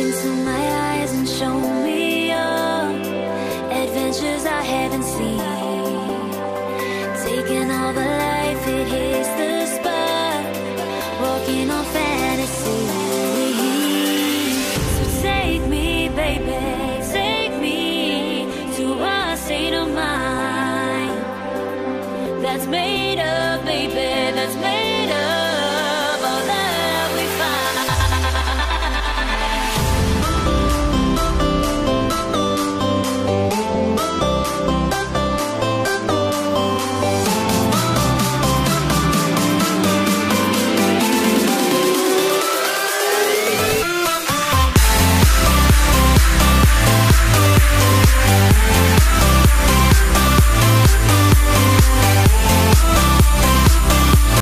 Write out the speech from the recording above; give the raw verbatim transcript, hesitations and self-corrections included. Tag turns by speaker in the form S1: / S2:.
S1: into my eyes and show me your adventures I haven't seen. Taking all the life, it hits the spot. Walking on